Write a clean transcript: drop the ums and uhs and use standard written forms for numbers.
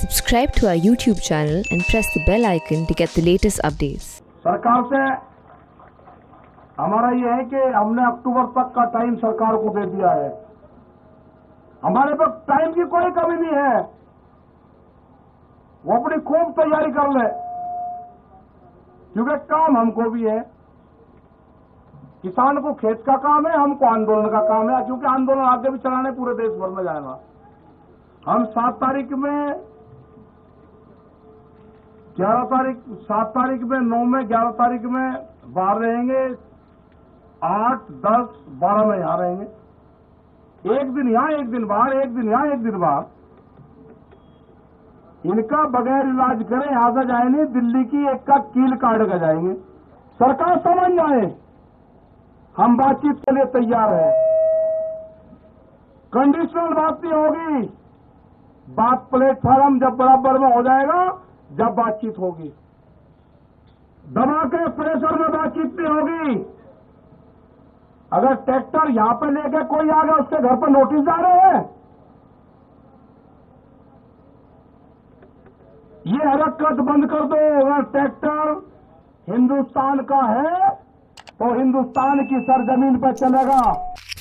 Subscribe to our YouTube channel and press the bell icon to get the latest updates. सरकार से हमारा ये है कि हमने अक्टूबर तक का टाइम सरकार को दे दिया है। हमारे पास टाइम की कोई कमी नहीं है, वो अपनी खूब तैयारी कर ले, क्योंकि काम हमको भी है। किसान को खेत का काम है, हमको आंदोलन का काम है, क्योंकि आंदोलन आगे भी चलाने पूरे देश भर में जाएगा। हम 7 तारीख में 9 में 11 तारीख में बाहर रहेंगे, 8, 10, 12 में यहां रहेंगे। एक दिन यहां, एक दिन बाहर, एक दिन यहां, एक दिन बाहर। इनका बगैर इलाज करें यहां से जाए नहीं, दिल्ली की एक का कील काट कर जाएंगे। सरकार समझ जाए, हम बातचीत के लिए तैयार हैं। कंडीशनल बात नहीं होगी, बात प्लेटफॉर्म जब बराबर में हो जाएगा, जब बातचीत होगी। दबा के प्रेशर में बातचीत नहीं होगी। अगर ट्रैक्टर यहां पे लेके कोई आ गया, उसके घर पर नोटिस जा रहे हैं। ये हरकत बंद कर दो। अगर ट्रैक्टर हिंदुस्तान का है तो हिंदुस्तान की सरजमीन पर चलेगा।